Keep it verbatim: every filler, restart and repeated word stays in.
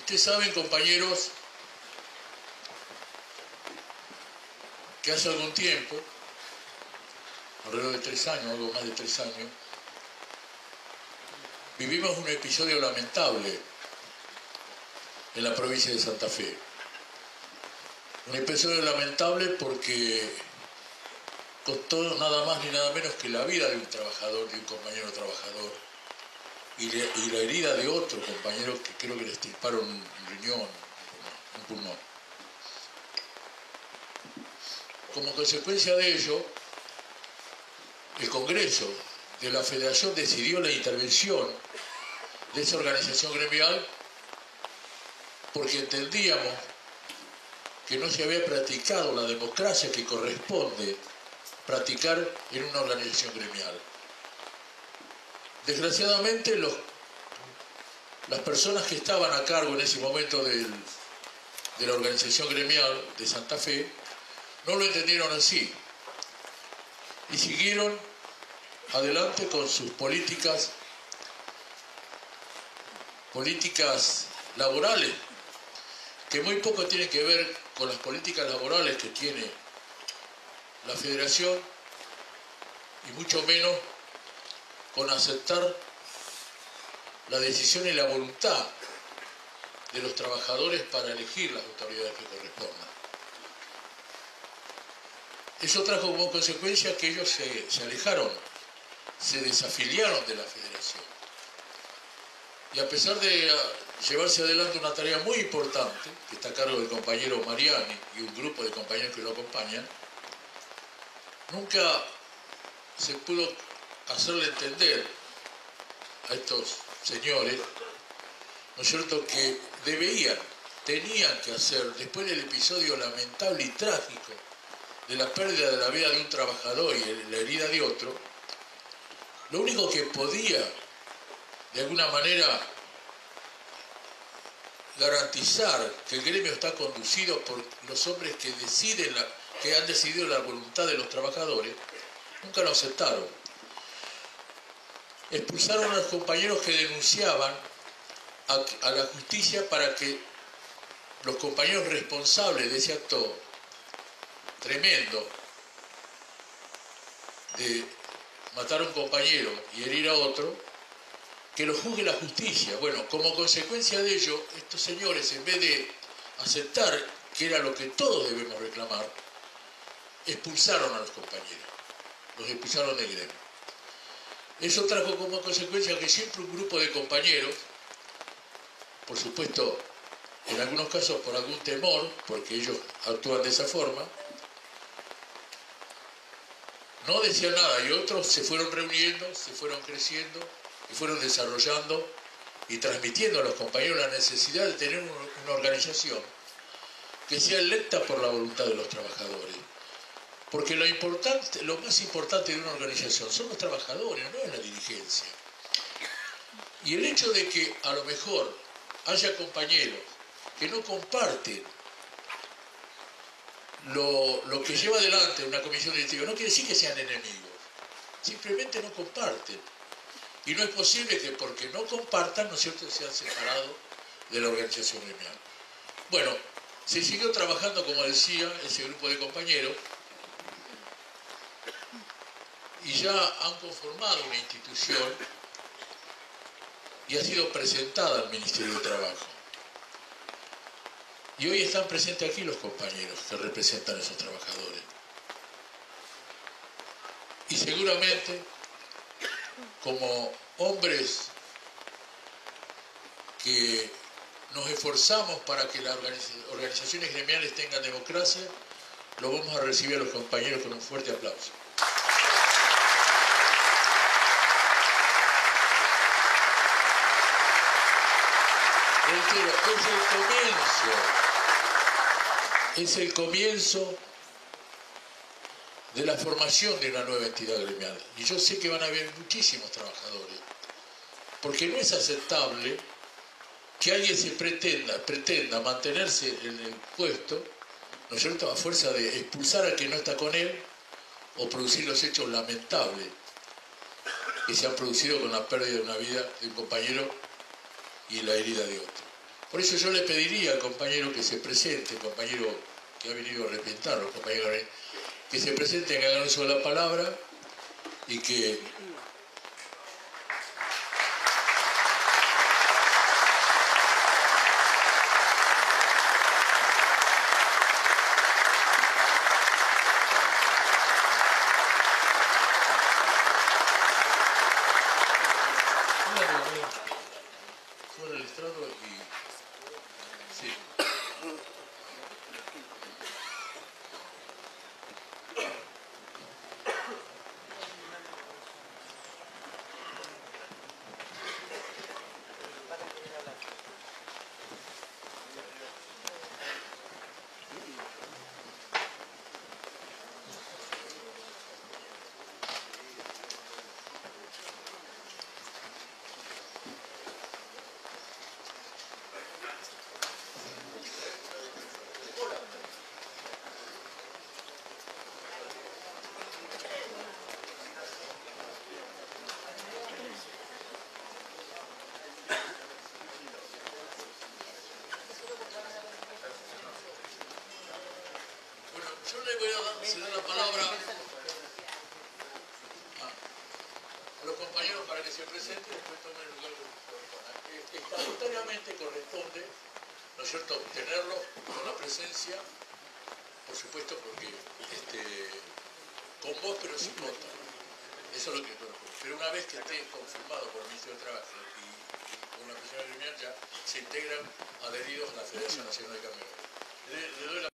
Ustedes saben, compañeros, que hace algún tiempo, alrededor de tres años, algo más de tres años, vivimos un episodio lamentable en la provincia de Santa Fe. Un episodio lamentable porque costó nada más ni nada menos que la vida de un trabajador, de un compañero trabajador, y, le, y la herida de otro compañero que creo que le extirparon un riñón, un pulmón. Como consecuencia de ello, el Congreso de la Federación decidió la intervención de esa organización gremial porque entendíamos que no se había practicado la democracia que corresponde practicar en una organización gremial. Desgraciadamente, los, las personas que estaban a cargo en ese momento del, de la organización gremial de Santa Fe no lo entendieron así y siguieron adelante con sus políticas, políticas laborales, que muy poco tienen que ver con las políticas laborales que tiene la Federación y mucho menos con aceptar la decisión y la voluntad de los trabajadores para elegir las autoridades que correspondan. Eso trajo como consecuencia que ellos se, se alejaron, se desafiliaron de la Federación. Y a pesar de llevarse adelante una tarea muy importante, que está a cargo del compañero Mariani y un grupo de compañeros que lo acompañan, nunca se pudo hacerle entender a estos señores, ¿no es cierto?, que debían, tenían que hacer, después del episodio lamentable y trágico de la pérdida de la vida de un trabajador y la herida de otro, lo único que podía, de alguna manera, garantizar que el gremio está conducido por los hombres que deciden, la, que han decidido la voluntad de los trabajadores, nunca lo aceptaron. Expulsaron a los compañeros que denunciaban a, a la justicia para que los compañeros responsables de ese acto tremendo de matar a un compañero y herir a otro, que lo juzgue la justicia. Bueno, como consecuencia de ello, estos señores, en vez de aceptar que era lo que todos debemos reclamar, expulsaron a los compañeros, los expulsaron del gremio. Eso trajo como consecuencia que siempre un grupo de compañeros, por supuesto, en algunos casos por algún temor, porque ellos actúan de esa forma, no decían nada, y otros se fueron reuniendo, se fueron creciendo, y fueron desarrollando y transmitiendo a los compañeros la necesidad de tener una organización que sea electa por la voluntad de los trabajadores. Porque lo importante, lo más importante de una organización son los trabajadores, no es la dirigencia. Y el hecho de que a lo mejor haya compañeros que no comparten lo, lo que lleva adelante una comisión directiva, no quiere decir que sean enemigos, simplemente no comparten. Y no es posible que porque no compartan, ¿no es cierto?, sean separados de la organización gremial. Bueno, se siguió trabajando, como decía, ese grupo de compañeros, y ya han conformado una institución y ha sido presentada al Ministerio de Trabajo. Y hoy están presentes aquí los compañeros que representan a esos trabajadores. Y seguramente, como hombres que nos esforzamos para que las organizaciones gremiales tengan democracia, lo vamos a recibir a los compañeros con un fuerte aplauso. Reitero, es el comienzo, es el comienzo de la formación de una nueva entidad gremial. Y yo sé que van a haber muchísimos trabajadores, porque no es aceptable que alguien se pretenda, pretenda mantenerse en el puesto, ¿no es cierto?, a fuerza de expulsar al que no está con él o producir los hechos lamentables que se han producido con la pérdida de una vida de un compañero y la herida de otro. Por eso yo le pediría al compañero que se presente, el compañero que ha venido a representar, los compañeros que se presenten, que hagan uso de la palabra y que... Fuera del estrado y... Sí. Bueno, yo le voy a dar, ceder la palabra a, a los compañeros para que se presenten y después tomen el lugar que les corresponda. Estatutariamente corresponde, ¿no es cierto?, tenerlo con la presencia, por supuesto, porque este, con voz pero sin voto. Eso es lo que corresponde. Pero una vez que esté confirmado por el Ministerio de Trabajo y, y por la presión gremial, ya se integran adheridos a la Federación Nacional de Camioneros. Le, le doy la